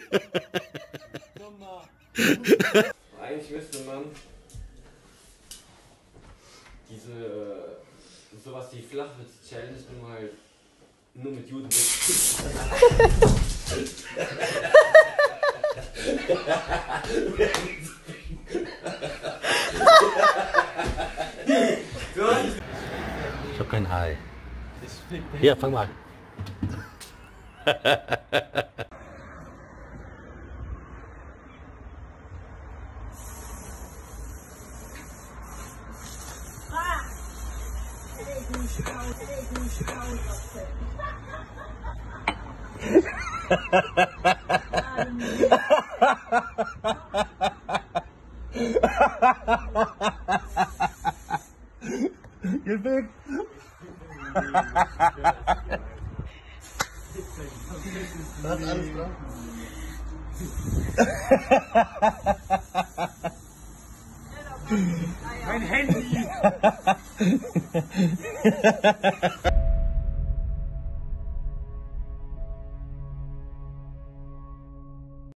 Eigentlich müsste man sowas wie Flachwitz-Challenge nur mit Juden Ich hab kein Ei. Hier, fang mal. Geh weg! Was alles dran? Mein Handy!